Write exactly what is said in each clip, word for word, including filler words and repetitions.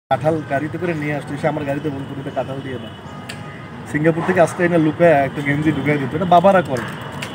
কাঁঠাল গাড়িতে করে নিয়ে আসতো, সে আমার গাড়িতে বলতো এটা কাঁঠাল দিয়ে না। সিঙ্গাপুর থেকে আসতে এনে লুকায় একটা গেঞ্জি ঢুকাই দিত, এটা বাবারা করে।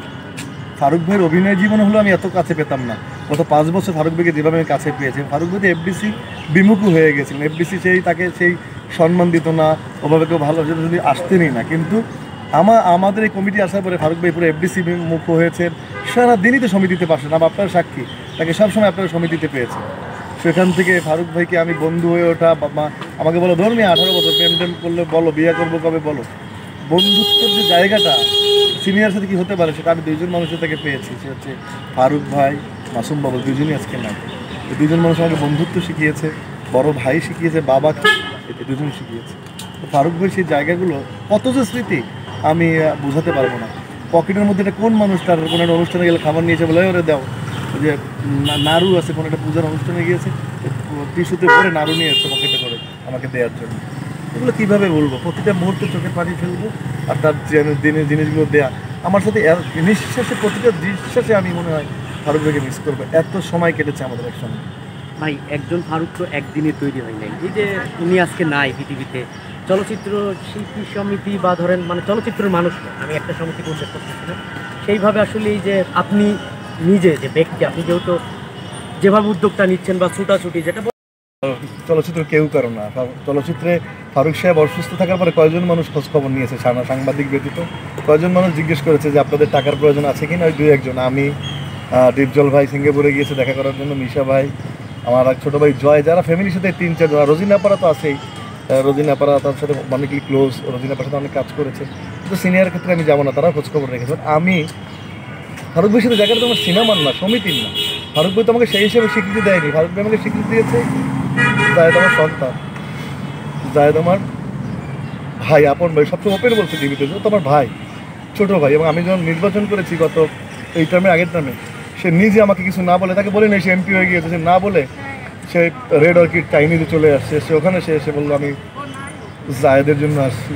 ফারুক ভাইয়ের অভিনয় জীবন হলো আমি এত কাছে পেতাম না। গত পাঁচ বছর ফারুক ভাইকে যেভাবে আমি কাছে পেয়েছি, ফারুক ভাই তো এফডিসি বিমুখ হয়ে গেছিলেন। এফডিসি সেই তাকে সেই সম্মান দিত না, ওভাবে কেউ ভালো যদি আসতেনই না। কিন্তু আমার আমাদের এই কমিটি আসার পরে ফারুক ভাই পুরো এফডিসি মুখ হয়েছেন, সারাদিনই তো সমিতিতে পারছেন। আমার আপনার সাক্ষী, তাকে সবসময় আপনারা সমিতিতে পেয়েছেন। সেখান থেকে ফারুক ভাইকে আমি বন্ধু হয়ে ওঠা, বাবা আমাকে বলো ধরুন আঠারো বছর প্রেম টেম করলে বলো বিয়ে করবো কবে বলো, বন্ধুত্বের যে জায়গাটা সিনিয়র সাথে কী হতে পারে সেটা আমি দুইজন মানুষের থেকে পেয়েছি। সে হচ্ছে ফারুক ভাই, মাসুম বাবু, দুজনই আজকে নাই। এই দুজন মানুষ আমাকে বন্ধুত্ব শিখিয়েছে, বড় ভাই শিখিয়েছে, বাবা এই দুজন শিখিয়েছে। তো ফারুক ভাই সেই জায়গাগুলো কত যে স্মৃতি আমি বোঝাতে পারবো না। পকেটের মধ্যে এটা কোন মানুষ তার কোনো একটা অনুষ্ঠানে গেলে খাবার নিয়েছে বলে ওরে দাও, যে নাড়ু আছে কোনো একটা পূজার অনুষ্ঠানে গিয়েছে টিস্যুতে ভরে নাড়ু নিয়ে এসছে পকেটে করে আমাকে দেওয়ার জন্য। এগুলো কীভাবে বলবো, প্রতিটা মুহূর্তে চোখে পানি ফেলবো আর তার দিনের জিনিসগুলো দেয়া আমার সাথে নিঃশ্বাসে, প্রতিটা নিঃশ্বাসে আমি মনে হয় ফারুক ভাইকে মিস করবো। এত সময় কেটেছে আমাদের একসঙ্গে। ভাই একজন ফারুক তো একদিনে তৈরি হয় নাই, এই যে উনি আজকে নাই পৃথিবীতে, চলচ্চিত্র শিল্পী সমিতি বা ধরেন মানে চলচ্চিত্রের মানুষ না, আমি একটা সমিতি উল্লেখ করতেছি না, সেইভাবে আসলে এই যে আপনি নিজে যে ব্যক্তি, আপনি যেহেতু যেভাবে উদ্যোগটা নিচ্ছেন বা ছুটাছুটি যেটা চলচ্চিত্র কেউ কারো না। চলচ্চিত্রে ফারুক সাহেব অসুস্থ থাকার পরে কয়জন মানুষ খোঁজ খবর নিয়েছে সাংবাদিক ব্যতীত? কয়জন মানুষ জিজ্ঞেস করেছে যে আপনাদের টাকার প্রয়োজন আছে কি না? ওই দুই একজন। আমি, ডিপজল ভাই সিঙ্গাপুরে গিয়েছে দেখা করার জন্য, মিশা ভাই, আমার এক ছোটো ভাই জয়, যারা ফ্যামিলির সাথে তিন চারজন, রোজিনাপাড়া তো আছেই, রোজিনাপাড়া তার সাথে অনেকই ক্লোজ, রোজিনাপাড়ার সাথে অনেক কাজ করেছে। কিন্তু সিনিয়র ক্ষেত্রে আমি যাবো না, তারা খোঁজ খবর রেখেছে। আমি ফারুক ভাইয়ের সাথে জায়গাটা তো আমার সিনেমার না, সমিতির না। ফারুক ভাই তো আমাকে সেই হিসেবে স্বীকৃতি দেয়নি। ফারুক ভাই আমাকে স্বীকৃতি দিয়েছে জায়েদ আমার সন্তান, জায়েদ আমার ভাই, আপন ভাই, সবচেয়ে ওপেন বলছে টিভিতে তো আমার ভাই, ছোটো ভাই। এবং আমি যখন নির্বাচন করেছি গত এই টার্মে, আগের টার্মে, সে নিজে আমাকে কিছু না বলে, তাকে বলে নেই সে এমপি হয়ে গিয়েছে, সে না বলে সে রেড অর্কিড চাইনিজে চলে আসছে। সে ওখানে সে এসে বললো আমি জায়েদের জন্য আসছি,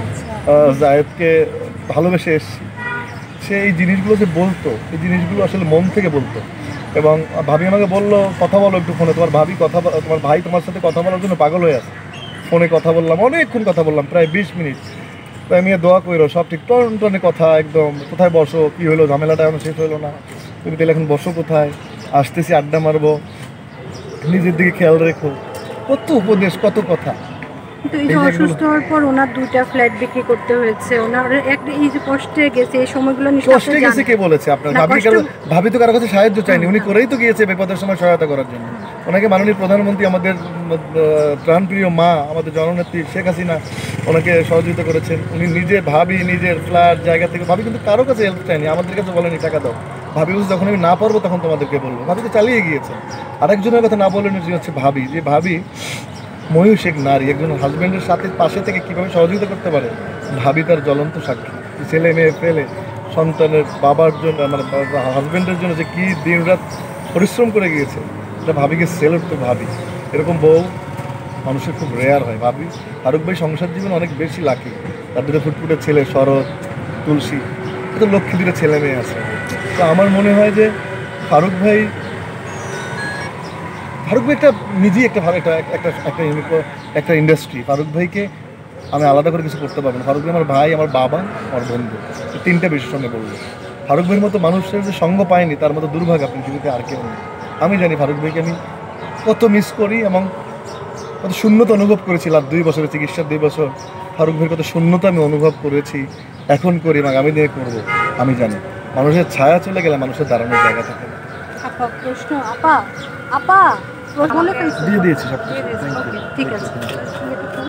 জায়েদকে ভালোবেসে এসছি। সে এই জিনিসগুলো যে বলতো, এই জিনিসগুলো আসলে মন থেকে বলতো। এবং ভাবি আমাকে বললো কথা বলো একটু ফোনে, তোমার ভাবি কথা, তোমার ভাই তোমার সাথে কথা বলার জন্য পাগল হয়ে আছে। ফোনে কথা বললাম, অনেকক্ষণ কথা বললাম, প্রায় বিশ মিনিট। তাই আমি দোয়া করো সব ঠিক, টন টনে কথা একদম, কোথায় বসো, কী হলো, ঝামেলাটা এখন শেষ হলো না, তুমি তাহলে এখন বসো কোথায়, আসতেছি আড্ডা মারবো, নিজের দিকে খেয়াল রেখো, কত উপদেশ, কত কথা। কিন্তু এই যে অসুস্থ হওয়ার পর ওনার দুইটা ফ্ল্যাট বিক্রি করতে হয়েছে, ওনার একটা এই যে কষ্টে গেছে, এই সময়গুলো কষ্টে গেছে কে বলেছে আপনার? ভাবি ভাবি তো কারো কাছে সাহায্য চাইনি, উনি করেই তো গিয়েছে বিপদের সময় সহায়তা করার জন্য। ওনাকে মাননীয় প্রধানমন্ত্রী, আমাদের প্রাণপ্রিয় মা, আমাদের জননেত্রী শেখ হাসিনা ওনাকে সহযোগিতা করেছেন। উনি নিজে ভাবি নিজের ফ্ল্যাট জায়গা থেকে, ভাবি কিন্তু কারো কাছে হেল্প চাইনি, আমাদের কাছে বলেনি টাকা দাও। ভাবি বলছে যখন আমি না পারবো তখন তোমাদেরকে বলবো। ভাবি তো চালিয়ে গিয়েছেন। আরেকজনের কথা না বলেন, যে হচ্ছে ভাবি, যে ভাবি ময়ূর শেখ নারী, একজন হাজব্যান্ডের সাথে পাশে থেকে কীভাবে সহযোগিতা করতে পারে, ভাবি তার জ্বলন্ত সাক্ষী। ছেলে মেয়ে ফেলে সন্তানের বাবার জন্য, মানে হাজব্যান্ডের জন্য যে কী দিন রাত পরিশ্রম করে গিয়েছে, এটা ভাবিকে সেলুট। তো ভাবি এরকম বউ মানুষের খুব রেয়ার হয়। ভাবি ফারুক ভাই সংসার জীবন অনেক বেশি লাকি। তার দুটো ফুটফুটে ছেলে শরৎ, তুলসী, এত লক্ষ্মী দুটো ছেলে মেয়ে আছে। তো আমার মনে হয় যে ফারুক ভাই ফারুক ভাই একটা নিজেই একটা ভালো একটা একটা একটা একটা ইন্ডাস্ট্রি। ফারুক ভাইকে আমি আলাদা করে কিছু করতে পারবো না। ফারুক ভাই আমার ভাই, আমার বাবা, আমার বন্ধু, তিনটা বেশির সঙ্গে বলবো। ফারুক ভাইয়ের মতো মানুষের যে সঙ্গ পায়নি, তার মতো দুর্ভাগ্য আপনি পৃথিবীতে আর কেউ নেই। আমি জানি ফারুক ভাইকে আমি কত মিস করি এবং কত শূন্যতা অনুভব করেছি। লাস্ট দুই বছরের চিকিৎসার দুই বছর ফারুক ভাইয়ের কত শূন্যতা আমি অনুভব করেছি, এখন করি এবং আমি দিয়ে করবো। আমি জানি মানুষের ছায়া চলে গেলে মানুষের দাঁড়ানোর জায়গা থাকে না। আপা প্রশ্ন, আপা আপা দিয়ে দিয়েছি সব ঠিক আছে।